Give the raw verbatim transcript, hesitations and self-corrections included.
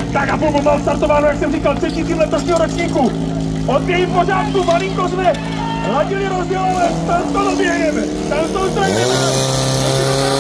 Tak a půl mal startováno, jak jsem říkal, třetí tým letošního ročníku. Odbějí v pořádku, malinko jsme hladili rozdíl, ale tam to doběhneme. Tam to ustrajeme.